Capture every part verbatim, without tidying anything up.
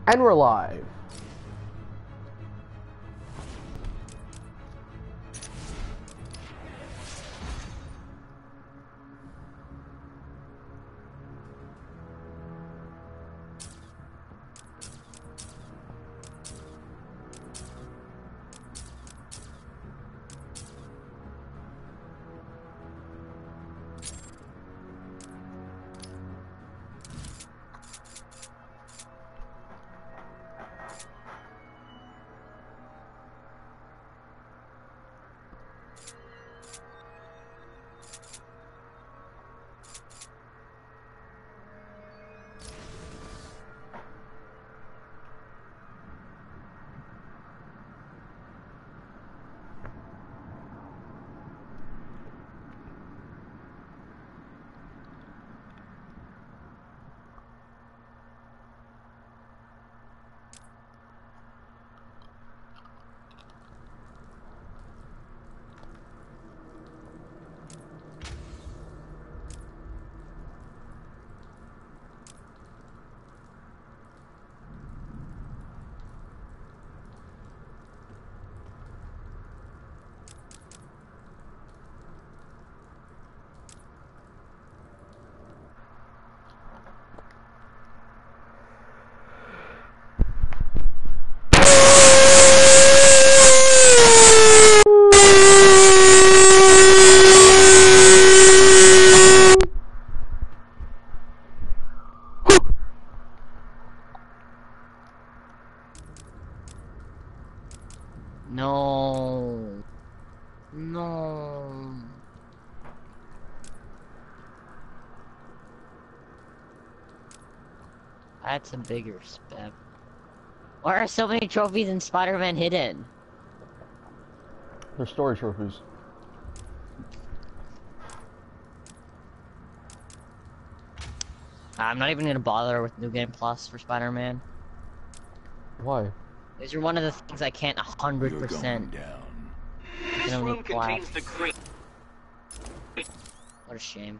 And we're live. No. No. That's a bigger step. Why are so many trophies in Spider-Man hidden? They're story trophies. I'm not even gonna bother with New Game Plus for Spider-Man. Why? These are one of the things I can't one hundred percent. This room contains the great. What a shame.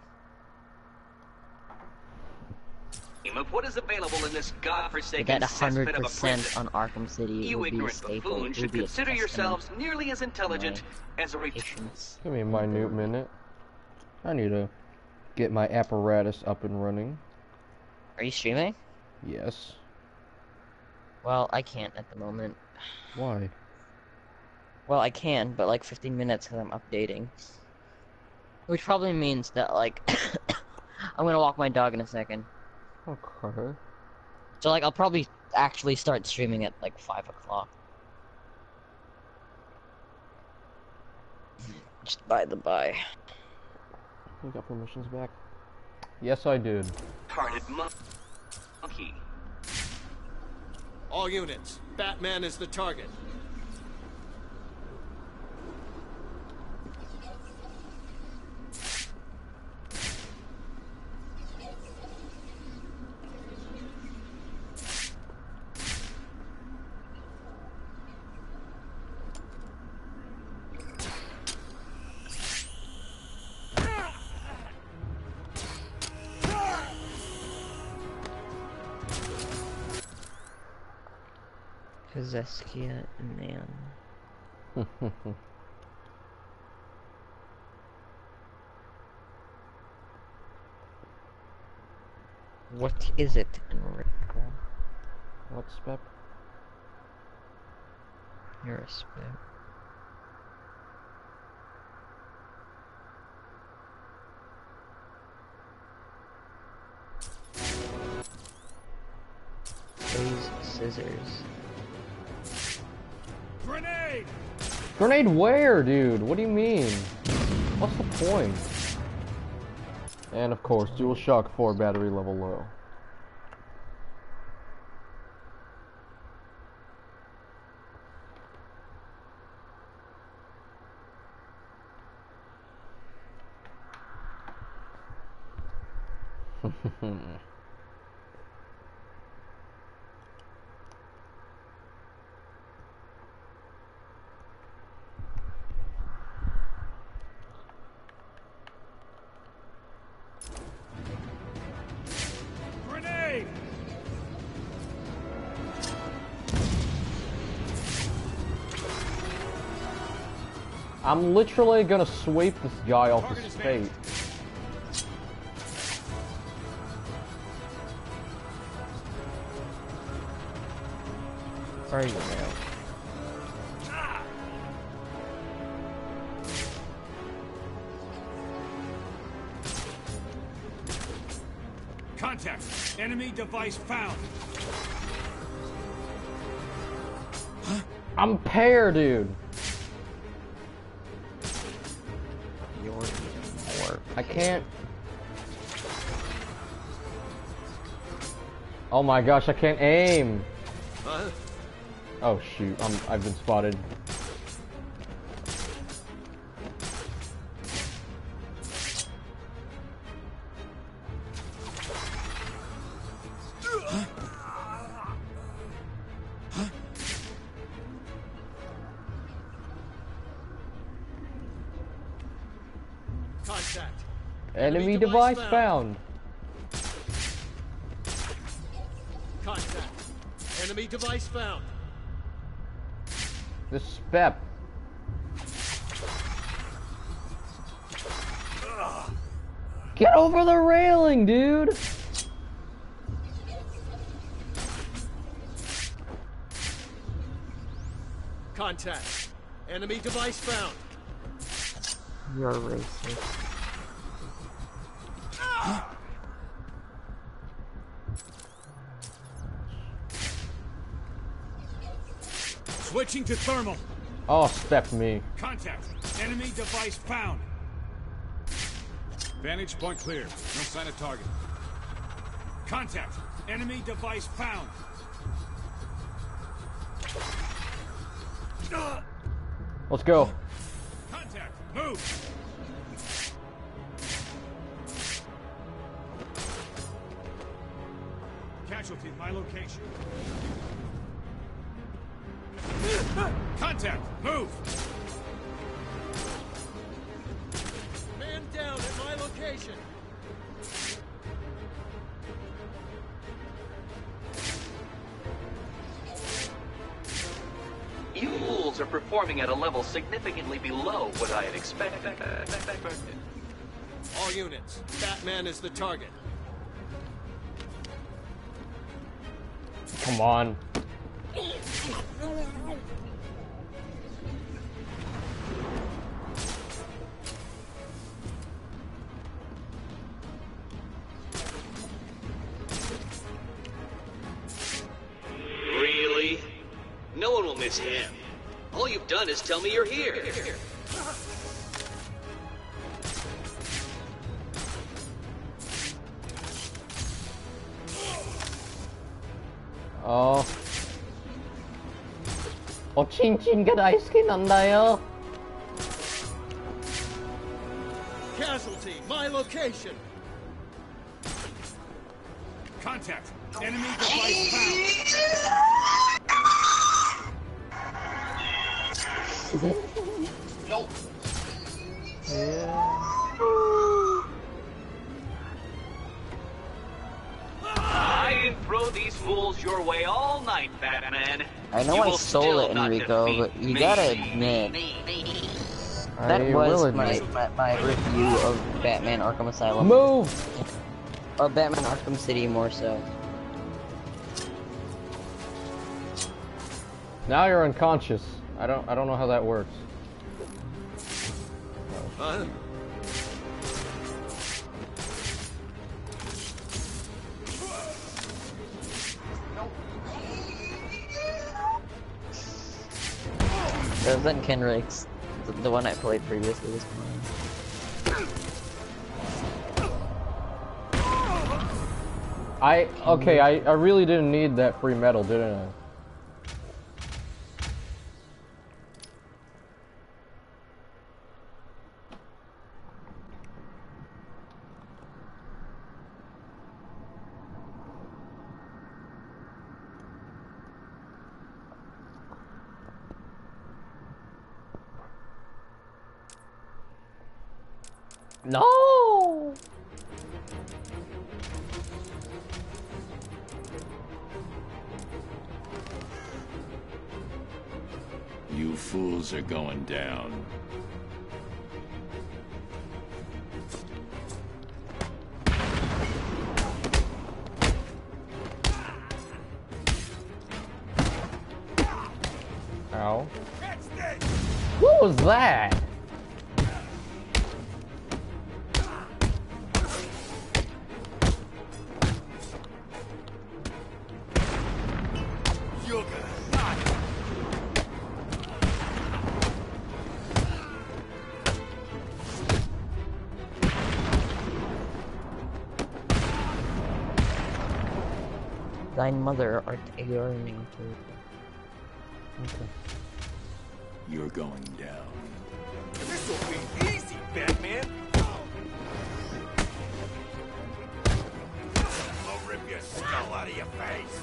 Of what is available in this godforsaken Get one cesspit hundred of a percent prison. on Arkham City. It You would be a ignorant staple. buffoons It would should be a consider testament yourselves nearly as intelligent my as a ret- patience. Give me a minute minute. I need to get my apparatus up and running. Are you streaming? Yes. Well, I can't at the moment. Why? Well, I can, but like fifteen minutes because I'm updating. Which probably means that, like, I'm gonna walk my dog in a second. Okay. So, like, I'll probably actually start streaming at, like, five o'clock. Just by the by. You got permissions back? Yes, I did. Hearted monkey. All units, Batman is the target. Kazeskia man. What is it, Enrico? What's Pep? You're a spit. Those scissors. Grenade! Grenade where, dude? What do you mean? What's the point? And of course, dual shock four battery level low. I'm literally gonna sweep this guy off his fate. Where are you now? Contact. Enemy device found. I'm pair, dude. You're even more. I can't. Oh my gosh, I can't aim. Huh? Oh shoot, I'm, I've been spotted. Contact. Enemy device found. Contact. Enemy device found. This spep. Get over the railing, dude. Contact. Enemy device found. You're racist. Switching to thermal. Oh, step me. Contact. Enemy device found. Vantage point clear. No sign of target. Contact. Enemy device found. Let's go. Contact. Move. Casualty, my location. Contact. Move. Man down at my location. You fools are performing at a level significantly below what I had expected. All units, Batman is the target. Come on. Really? No one will miss him. All you've done is tell me you're here. 어. 어, 친친가 다이스키 난다요. Casualty, my location. Contact. Enemy device found. Nope. Yeah. I can throw these fools your way all night, Batman. I know You I will stole still it, not Enrico, defeat but you me. gotta admit, that I was will my, admit. my, my review of Batman Arkham Asylum. Move! Or Batman Arkham City, more so. Now you're unconscious. I don't I don't know how that works. Huh? Resident Kenrick's, the, the one I played previously was fine. I okay, I, I really didn't need that free metal, didn't I? No! You fools are going down. Ow. Catch this! What was that? You're gonna die! Thine mother art yearning to. Okay. You're going down. This'll be easy, Batman! I'll rip your skull out of your face!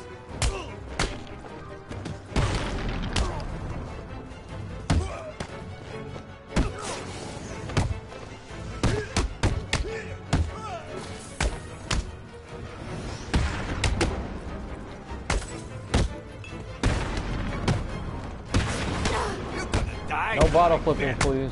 No bottle flipping, please.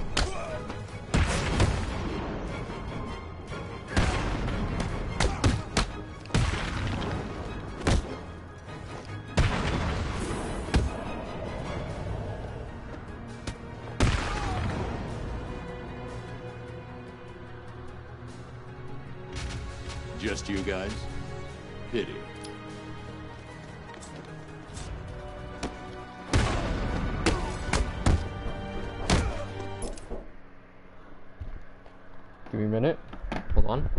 Just you guys? Pity. Give me a minute. Hold on.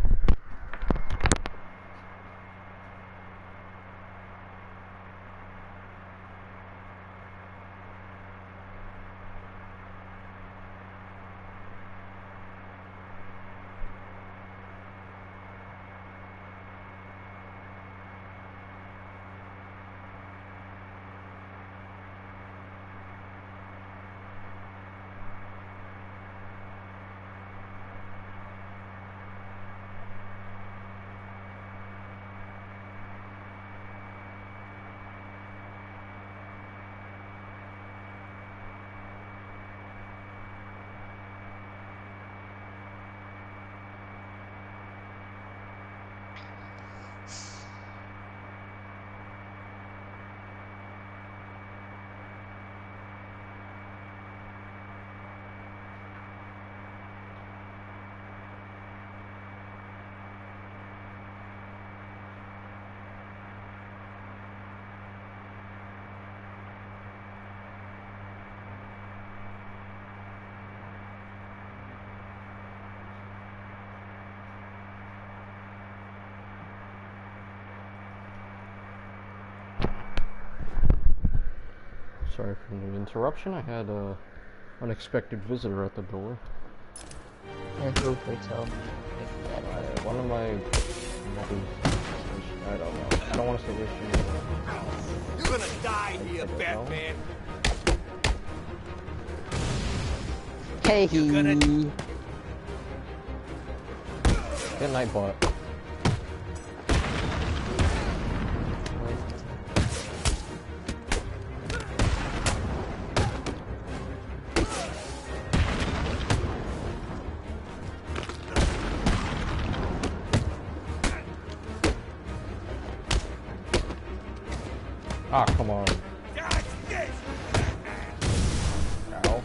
Sorry for the interruption. I had a unexpected visitor at the door. And who could tell? Uh, one of my mother's, I don't know. I don't want to say issues. You're gonna die here, Batman! Hey, You're gonna- Good night, bot. Ah, come on. Dodge this! Ow.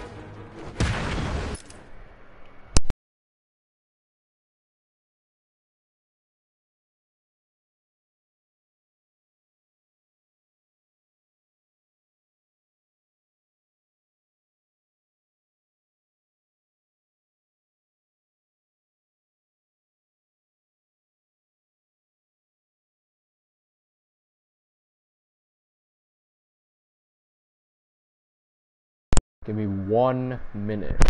Give me one minute.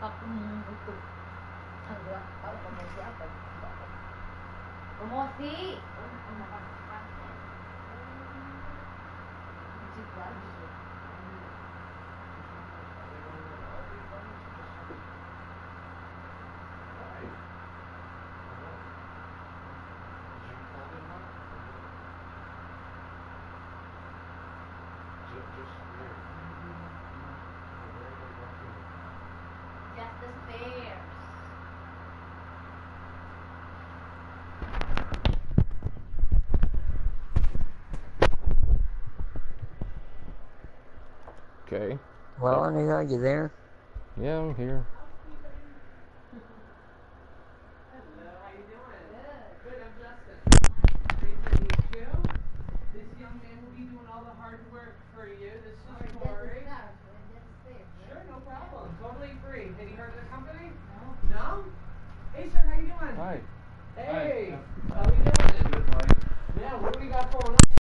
Akun itu. Ang gila, tahu promosi apa? Promosi. Musik lagi. Just the stairs. Okay. Well, Anita, you there? Yeah, I'm here. Hello, how you doing? Good, I'm Justin. Great to meet you. This young man will be doing all the hard work for you. This is Corey. Sure, no problem. Totally free. Have you heard of the company? No. No? Hey, sir, how you doing? Hi. Hey. Hi. How we doing? Good, Mike. Yeah, what do we got going on?